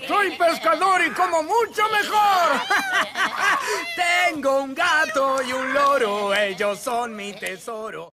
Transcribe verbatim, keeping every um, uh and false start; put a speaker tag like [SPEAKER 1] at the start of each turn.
[SPEAKER 1] Soy pescador y como mucho mejor. Tengo un gato y un loro, ellos son mi tesoro.